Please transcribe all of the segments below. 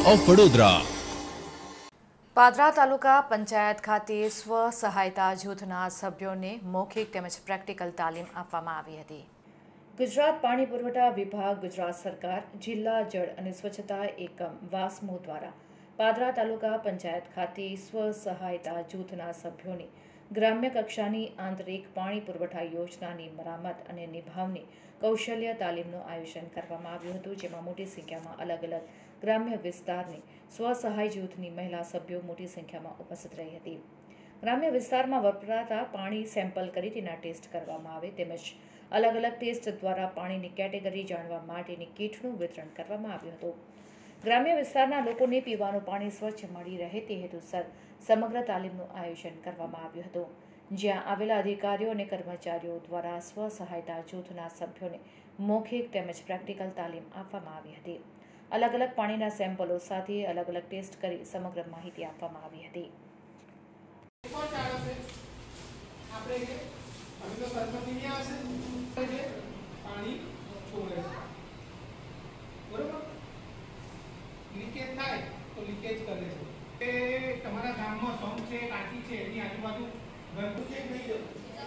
Of Vadodara. Padra તાલુકા પંચાયત ખાતે સ્વ સહાયતા જૂથના સભ્યોને મૌખિક તેમજ પ્રેક્ટિકલ તાલીમ આપવામાં આવી હતી। ગુજરાત પાણી પુરવઠા વિભાગ, ગુજરાત સરકાર, જિલ્લા જળ અને સ્વચ્છતા એકમ વાસ્મો દ્વારા પાદરા તાલુકા પંચાયત ખાતે સ્વ સહાયતા જૂથના સભ્યોને ગ્રામ્ય કક્ષાની આંતરિક પાણી પુરવઠા યોજનાની મરામત અને નિભાવની કૌશલ્ય તાલીમનું આયોજન કરવામાં આવ્યું હતું, જેમાં મોટી સંખ્યામાં અલગ અલગ ગ્રામ્ય વિસ્તારની સ્વસહાય જૂથની મહિલા સભ્યો મોટી સંખ્યામાં ઉપસ્થિત રહી હતી। ગ્રામ્ય વિસ્તારમાં વપરાતા પાણી સેમ્પલ કરી તેના ટેસ્ટ કરવામાં આવે તેમજ અલગ અલગ ટેસ્ટ દ્વારા પાણીની કેટેગરી જાણવા માટેની કીટનું વિતરણ કરવામાં આવ્યું હતું। ગ્રામ્ય વિસ્તારના લોકોને પીવાનું પાણી સ્વચ્છ મળી રહે તે હેતુસર સમગ્ર તાલીમનું આયોજન કરવામાં આવ્યું હતું, જ્યાં આવેલા અધિકારીઓ અને કર્મચારીઓ દ્વારા સ્વ સહાયતા જૂથના સભ્યોને મૌખિક તેમજ પ્રેક્ટિકલ તાલીમ આપવામાં આવી હતી। અલગ અલગ પાણીના સેમ્પલો સાથે અલગ અલગ ટેસ્ટ કરી સમગ્ર માહિતી આપવામાં આવી હતી। લીકેજ થાય તો લીકેજ કરે છે એ તમારા ગામમાં સોંગ છે, કાંઠી છે, એની આજુબાજુ ગંદુ છે નહીં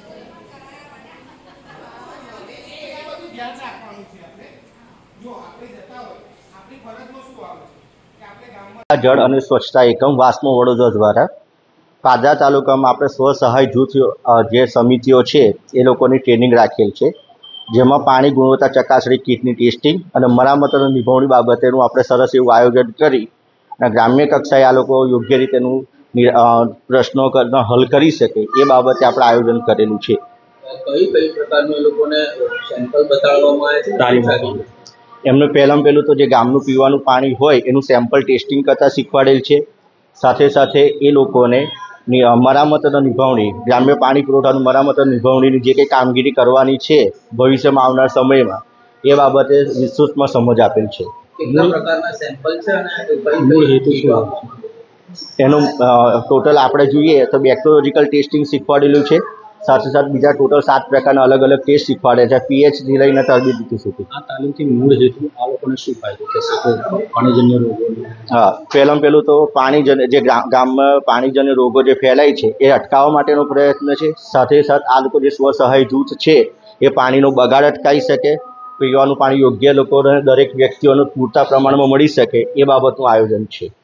બધું ધ્યાન રાખવાનું છે। આપણે જો આપણે જતા હોય આપણી ફરજમાં શું આવે છે કે આપણે ગામમાં જળ અને સ્વચ્છતા એકમ વાસ્મો વડોદરા દ્વારા પાદરા તાલુકામાં આપણે સ્વ સહાય જૂથ જે સમિતિઓ છે એ લોકોની ટ્રેનિંગ રાખેલ છે, જેમાં પાણી ગુણવત્તા ચકાસણી કીટની ટેસ્ટિંગ અને મરામત અને નિભાવણી બાબતેનું આપણે સરસ એવું આયોજન કરી અને ગ્રામ્ય કક્ષાએ આ લોકો યોગ્ય રીતેનું પ્રશ્નો હલ કરી શકે એ બાબતે આપણે આયોજન કરેલું છે। કઈ પ્રકારનું એ લોકોને સેમ્પલ બતાડવામાં આવે છે તાલીમ? એમનું પહેલું તો જે ગામનું પીવાનું પાણી હોય એનું સેમ્પલ ટેસ્ટિંગ કરતાં શીખવાડેલ છે। સાથે સાથે એ લોકોને મરામત અને નિભાવણી, ગ્રામ્ય પાણી પુરવઠાનું મરામત અને નિભાવણીની જે કંઈ કામગીરી કરવાની છે ભવિષ્યમાં આવનાર સમયમાં એ બાબતે વિસ્તૃતમાં સમજ આપેલ છે। કેટલા પ્રકારના સેમ્પલ છે અને મૂળ હેતુ શું છે એનું ટોટલ આપણે જોઈએ તો બેક્ટેરિયોલોજીકલ ટેસ્ટિંગ શીખવાડેલું છે, સાથે સાથે બીજા ટોટલ 7 પ્રકારના અલગ અલગ ટેસ્ટ શીખવાડે છે, પીએચથી લઈને ટર્બિડિટી સુધી। આ તાલીમથી મૂળ હેતુ આ લોકોને શું ફાયદો થશે પાણીજન્ય રોગો? હા, પહેલું તો પાણીજન્ય જે ગામમાં પાણીજન્ય રોગો જે ફેલાય છે એ અટકાવવા માટેનો પ્રયત્ન છે। સાથે સાથે આ લોકો જે સ્વસહાય જૂથ છે એ પાણીનો બગાડ અટકાવી શકે, પીવાનું પાણી યોગ્ય લોકોને દરેક વ્યક્તિઓને પૂરતા પ્રમાણમાં મળી શકે એ બાબતનું આયોજન છે।